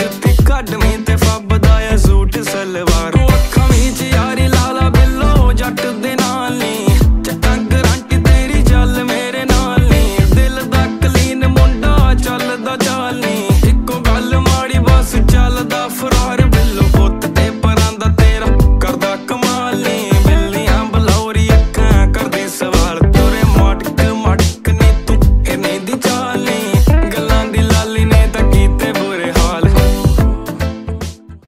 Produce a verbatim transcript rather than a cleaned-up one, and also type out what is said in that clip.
जुत्ती कड्डवीं ते फब्बदा ऐ सूट सलवार। अक्खां विच यारी लाला बिल्लो जट